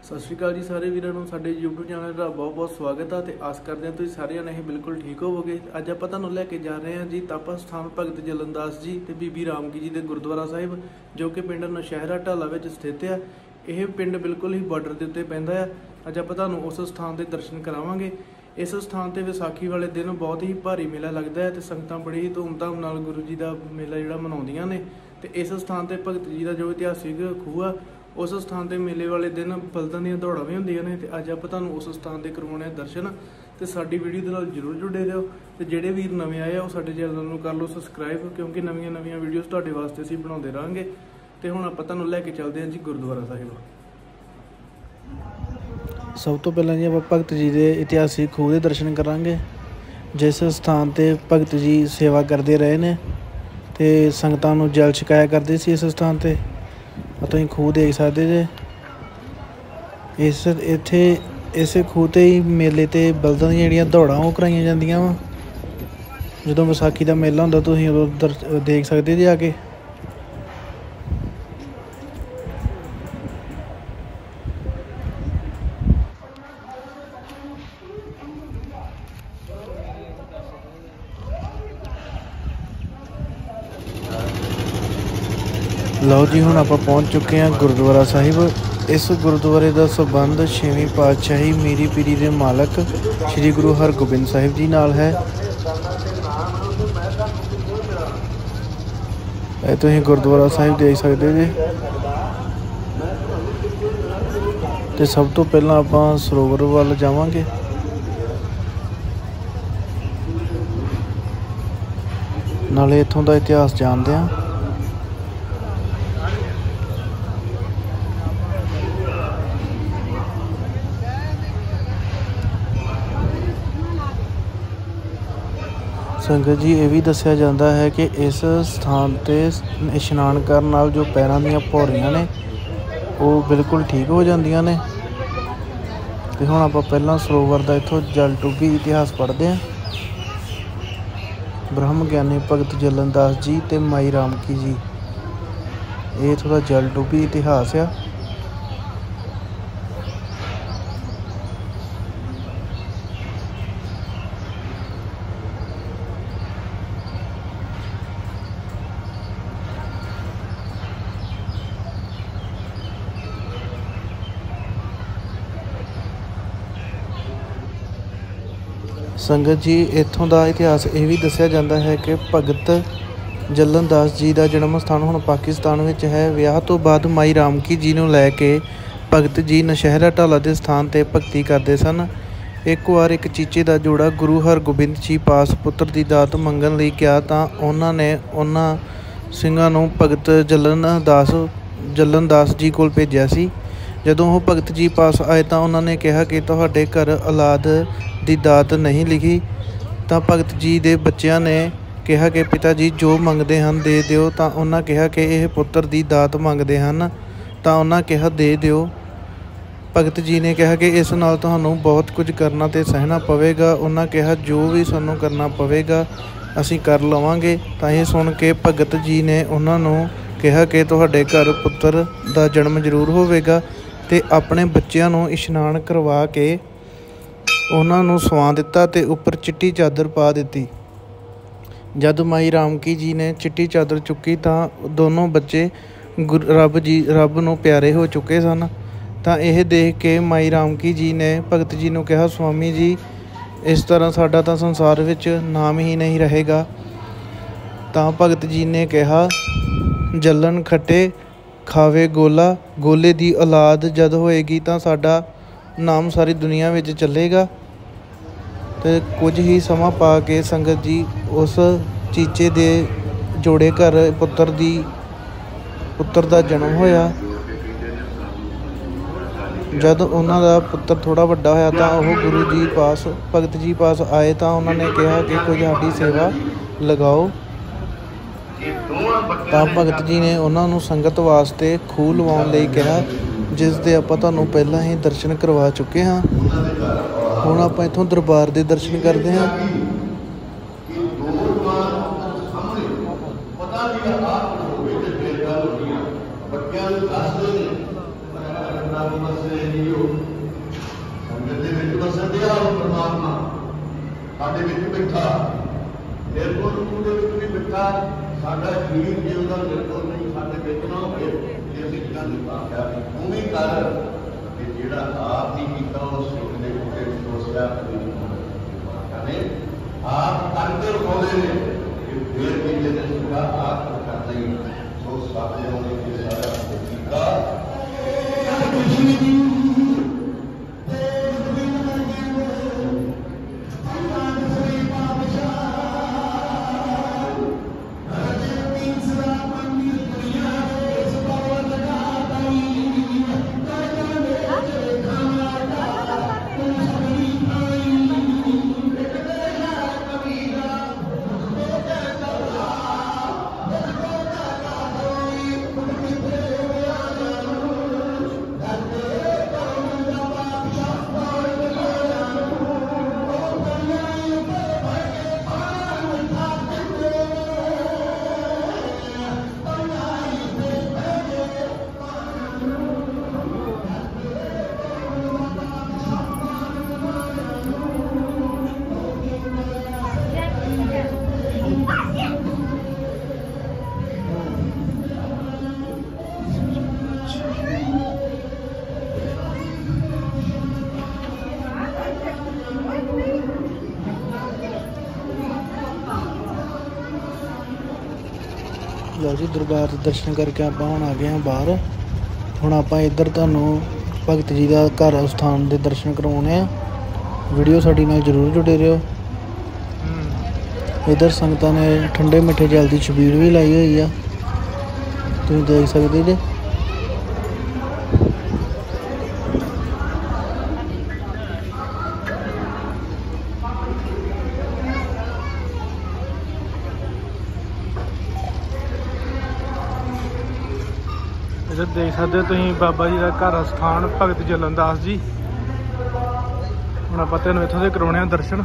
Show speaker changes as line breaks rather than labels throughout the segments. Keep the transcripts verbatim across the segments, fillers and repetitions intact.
सत श्री अकाल जी सारे वीरों को साडे यूट्यूब चैनल का बहुत बहुत स्वागत है। तो आस करते हैं तुम सारे जने बिल्कुल ठीक होवोगे। अज आप तुहानूं लैके जा रहे हैं जी तापा स्थान भगत जलनदास जी ते बीबी रामकी जी के गुरुद्वारा साहिब जो कि पिंड नौशहरा ढाला में स्थित है। यह पिंड बिल्कुल ही बॉर्डर के उत्ते पैंदा है। अज आप तुहानूं उस स्थान के दर्शन करावांगे। इस स्थान पर विसाखी वाले दिन बहुत ही भारी मेला लगता है तो संगतां बड़ी ही धूमधाम नाल गुरु जी का मेला जिहड़ा मनाउंदियां ने। तो इस स्थान पर भगत जी का जो इतिहासिक खूह आ उस स्थान पर मेले वाले दिन बलदां दीयां दौड़ां भी होंदियां ने। ते अज आप तुहानूं उस स्थान के करवाउणे दर्शन। तो साडी वीडियो दे नाल जरूर जुड़े रहो। तो जिहड़े वीर नवे आए वो साडे चैनल नूं कर लो सबसक्राइब, क्योंकि नवीं नवीं वीडियोज़ तुहाडे वास्ते असीं बनाउंदे रहांगे। तो हुण आपां तुहानूं लैके चलदे हां जी गुरुद्वारा साहिब। सब तो पहलां जी आपां भगत जी के इतिहासिक खूह के दर्शन करांगे, जिस स्थान पर भगत जी सेवा करते रहे ने ते संगतां नूं जल छकाया करदे सी। इस स्थान पर तुसीं खूह देख सकते जे। इस इत्थे इस खूह ते ही मेले ते बलदां दी जिहड़ियां दौड़ां वो कराइयां जांदियां वा। जदों विसाखी दा मेला हुंदा तुसीं उदों देख सकदे जे आके। लो जी हुण आपां पहुँच चुके हैं गुरुद्वारा साहिब। इस गुरुद्वारे का संबंध छेवीं पातशाही मीरी पीरी के मालक श्री गुरु हरगोबिंद साहिब जी नाल है। तुसीं गुरुद्वारा साहिब देख सकते जे। ते सब तो पहलां आपां सरोवर वल जावांगे। नाले इत्थों का इतिहास जानते हैं। संगत जी ये भी दस्या जाता है कि इस स्थान पर इशनान करने नाल जो पैरों दीयां पौड़ियां ने वो बिल्कुल ठीक हो जांदियां ने। ते हुण आपां पहलां सरोवर का इत्थों जल टुब्बी इतिहास पढ़ते हैं। ब्रह्म ज्ञानी भगत जलनदास जी ते माई रामकी जी, ये इत्थों दा जल टुब्बी इतिहास आ। संगत जी इत्थों का इतिहास ये भी दस्या जाता है कि भगत जलनदास जी का जन्म स्थान हुण पाकिस्तान में है। विआह तो बाद माई रामकी जी नूं लैके भगत जी नौशहरा ढाला के स्थान पर भगती करते सन। एक बार एक चीचे का जोड़ा गुरु हरगोबिंद जी पास पुत्र की दात मंगण लई गया तो उन्होंने उन्होंने सिंघां नूं भगत जलनदास जलनदास जी कोल भेजिया सी। जदों वो भगत जी पास आए तो उन्होंने कहा कि तुहाडे घर औलाद की दात नहीं लिखी। तो भगत जी के बच्चों ने कहा कि पिता जी जो मंगते हैं दे दिओ। तो उन्होंने कहा कि यह पुत्र की दात मंगते हैं तो उन्होंने कहा दे दिओ। भगत जी ने कहा कि इस नाल तुहानूं बहुत कुछ करना तो सहना पवेगा। उन्होंने कहा जो भी सानूं करना पवेगा असीं कर लवांगे। तो यह सुन के भगत जी ने उन्होंने कहा कि तुहाडे घर पुत्र का जन्म जरूर होवेगा। ते अपने बच्चों नूं इशनान करवा के उन्होंने सवा दिता ते उपर चिट्टी चादर पा दी। जद माई रामकी जी ने चिट्टी चादर चुकी तो दोनों बच्चे गुरु रब जी रब नूं प्यारे हो चुके सन। तो यह देख के माई रामकी जी ने भगत जी नूं कहा स्वामी जी इस तरह साडा तो संसार विच नाम ही नहीं रहेगा। तो भगत जी ने कहा जलन खट्टे खावे गोला, गोले की औलाद जद होएगी तो साडा नाम सारी दुनिया में चलेगा। तो कुछ ही समा पा के संगत जी उस चीचे दे जोड़े घर पुत्र दी पुत्र का जन्म होया। जद उन्हों का पुत्र थोड़ा वड्डा होया तो वह गुरु जी पास भगत जी पास आए तो उन्होंने कहा कि कोई साडी सेवा लगाओ। तो भगत जी ने उन्होंने संगत वास्ते खूह लवाउण लई कहा, जिस दे आपां तुहानूं पहलां ही दर्शन करवा चुके हाँ। हुण आपां इत्थों दरबार दे दर्शन करते हैं।
ਵਸੇ ਜੀਓ ਸੰਗਤ ਦੇ ਵਿੱਚ ਵਸਦਿਆ ਉਹ ਪਰਮਾਤਮਾ ਸਾਡੇ ਵਿੱਚ ਬੈਠਾ ਨਿਰਗੁਣ ਰੂਪ ਦੇ ਵਿੱਚ ਵੀ ਬੈਠਾ ਸਾਡਾ ਸਰੀਰ ਜੇ ਉਹਦਾ ਨਿਰਗੁਣ ਨਹੀਂ ਸਾਡੇ ਵਿੱਚ ਨਾ ਹੋਵੇ ਜੇ ਅਸੀਂ ਜਿੰਨਾ ਨਹੀਂ ਪਾਇਆ ਉਵੇਂ ਕਰ ਕਿ ਜਿਹੜਾ ਆਪ ਨਹੀਂ ਕੀਤਾ ਉਹ ਸਿੱਖ ਦੇ ਉੱਤੇ ਸੋਚਿਆ ਕਰੇ ਆਪ ਕਰਦੇ ਹੋਵੇ ਨੇ ਕਿ ਫੇਰ ਵੀ ਜੇ ਸੁਣਾ ਆਪ ਕਰਦਾ ਹੀ ਸੋ ਸਾਡੇ ਹੋਣੇ ਕਿ ਸਾਰਾ ਕੀਤਾ
ਲਓ ਜੀ ਦਰਬਾਰ ਦੇ ਦਰਸ਼ਨ ਕਰਕੇ ਆਪਾਂ ਹੁਣ ਆ ਗਏ ਹਾਂ ਬਾਹਰ। ਹੁਣ ਆਪਾਂ ਇੱਧਰ ਤੁਹਾਨੂੰ ਭਗਤ ਜੀ ਦਾ ਘਰ ਸਥਾਨ ਦੇ ਦਰਸ਼ਨ ਕਰਵਾਉਣੇ ਆ। ਵੀਡੀਓ ਸਾਡੀ ਨਾਲ ਜ਼ਰੂਰ ਜੁੜੇ ਰਹੋ। ਇੱਧਰ ਸੰਗਤਾਂ ਨੇ ਠੰਡੇ ਮਿੱਠੇ ਜਲ ਦੀ ਛਬੀਲ ਵੀ ਲਾਈ ਹੋਈ ਆ, ਤੁਸੀਂ ਦੇਖ ਸਕਦੇ ਜੇ।
ਇੱਧਰ ਦੇਖ ਸਕਦੇ ਹੋ ਤੁਸੀਂ ਬਾਬਾ ਜੀ ਦਾ ਘਰ ਸਥਾਨ ਭਗਤ ਜਲਨਦਾਸ ਜੀ। ਹੁਣ ਆਪਾਂ ਤੈਨੂੰ ਇੱਥੋਂ ਦੇ ਕਰਾਉਣੇ ਆ ਦਰਸ਼ਨ।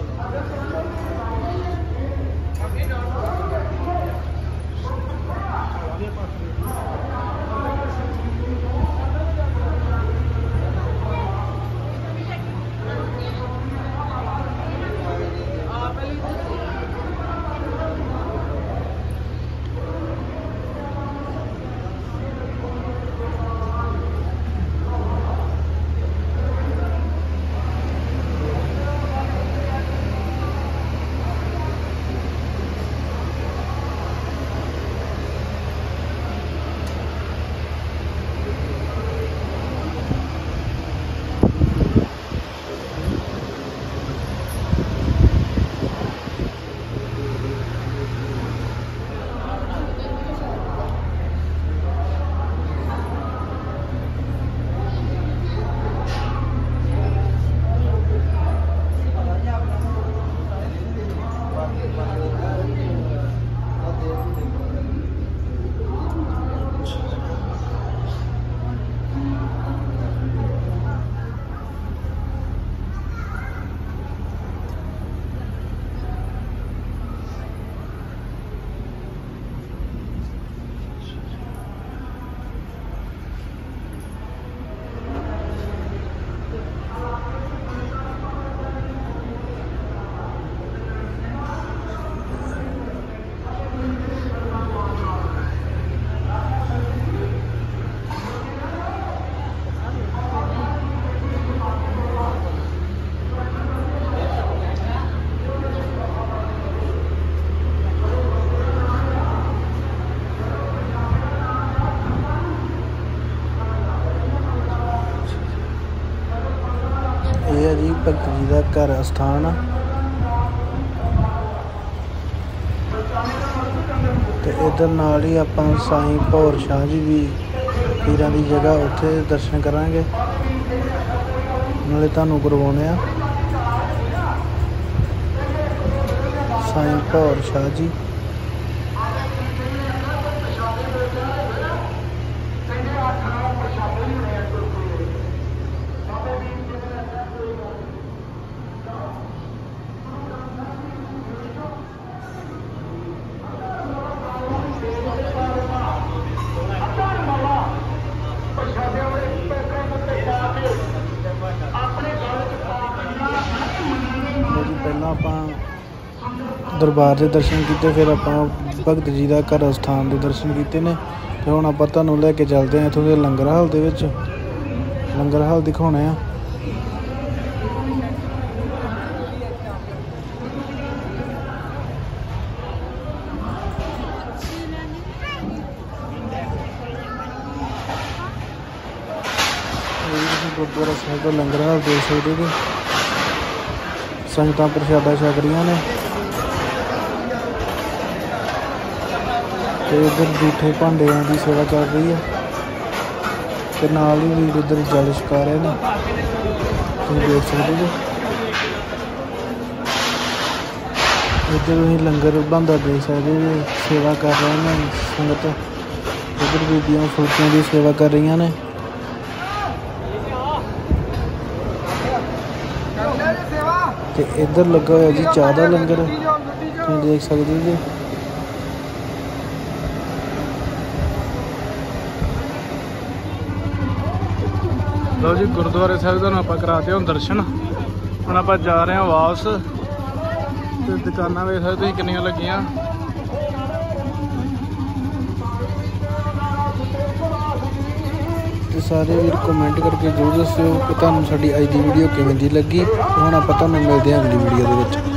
ਇਹ ਹੈ ਜੀ ਭਗਤ ਜੀ ਦਾ ਘਰ ਸਥਾਨ। ਤੇ ਇੱਧਰ ਨਾਲ ਹੀ ਆਪਾਂ ਸਾਈਂ ਭੌਰ ਸ਼ਾਹ ਜੀ ਵੀ ਪੀਰਾਂ ਦੀ ਜਗ੍ਹਾ, ਉੱਥੇ ਦਰਸ਼ਨ ਕਰਾਂਗੇ, ਨਾਲੇ ਤੁਹਾਨੂੰ ਕਰਵਾਉਣੇ ਆ ਸਾਈਂ ਭੌਰ ਸ਼ਾਹ ਜੀ। ਪਹਿਲਾਂ ਆਪਾਂ ਦਰਬਾਰ ਦੇ ਦਰਸ਼ਨ ਕੀਤੇ, ਫਿਰ ਆਪਾਂ ਭਗਤ ਜੀ ਦਾ ਘਰ ਸਥਾਨ ਦੇ ਦਰਸ਼ਨ ਕੀਤੇ ਨੇ। ਤੇ ਹੁਣ ਆਪਾਂ ਤੁਹਾਨੂੰ ਲੈ ਕੇ ਚੱਲਦੇ ਹਾਂ ਇੱਥੋਂ ਦੇ ਲੰਗਰ ਹਾਲ ਦੇ ਵਿੱਚ। ਲੰਗਰ ਹਾਲ ਦਿਖਾਉਣੇ ਆ। ਗੁਰਦੁਆਰਾ ਸਾਹਿਬ ਦਾ ਲੰਗਰ ਹਾਲ ਦੇਖ ਸਕਦੇ ਜੀ। ਸੰਗਤਾਂ ਪ੍ਰਸ਼ਾਦਾ ਛਕ ਰਹੀਆਂ ਨੇ ਤੇ ਇੱਧਰ ਜੂਠੇ ਭਾਂਡਿਆਂ ਦੀ ਸੇਵਾ ਚੱਲ ਰਹੀ ਹੈ ਤੇ ਨਾਲ ਹੀ ਵੀਰ ਇੱਧਰ ਜਲ ਛਕਾ ਰਹੇ ਨੇ, ਤੁਸੀਂ ਦੇਖ ਸਕਦੇ ਜੀ। ਇੱਧਰ ਤੁਸੀਂ ਲੰਗਰ ਬਣਦਾ ਦੇਖ ਸਕਦੇ ਜੀ, ਸੇਵਾ ਕਰ ਰਹੇ ਨੇ ਸੰਗਤ। ਇੱਧਰ ਬੀਬੀਆਂ ਫੁਲਕਿਆਂ ਦੀ ਸੇਵਾ ਕਰ ਰਹੀਆਂ ਨੇ। ਤੇ ਇੱਧਰ ਲੱਗਾ ਹੋਇਆ ਜੀ ਚਾਹ ਦਾ ਲੰਗਰ, ਤੁਸੀਂ ਦੇਖ ਸਕਦੇ ਜੀ। ਲਓ ਜੀ ਗੁਰਦੁਆਰੇ ਸਾਹਿਬ ਦਾ ਆਪਾਂ ਕਰਾਤੇ ਹੁਣ ਦਰਸ਼ਨ। ਹੁਣ ਆਪਾਂ ਜਾ ਰਹੇ ਹਾਂ ਵਾਪਸ। ਤੇ ਦੁਕਾਨਾਂ ਵੇਖ ਸਕਦੇ ਤੁਸੀਂ ਕਿੰਨੀਆਂ ਲੱਗੀਆਂ। ਤੇ ਸਾਰੇ ਵੀਰ ਕਮੈਂਟ ਕਰਕੇ ਜ਼ਰੂਰ ਦੱਸਿਓ ਕਿ ਤੁਹਾਨੂੰ ਸਾਡੀ ਅੱਜ ਦੀ ਵੀਡੀਓ ਕਿਵੇਂ ਦੀ ਲੱਗੀ। ਹੁਣ ਆਪਾਂ ਤੁਹਾਨੂੰ ਮਿਲਦੇ ਹਾਂ ਅਗਲੀ ਵੀਡੀਓ ਦੇ ਵਿੱਚ।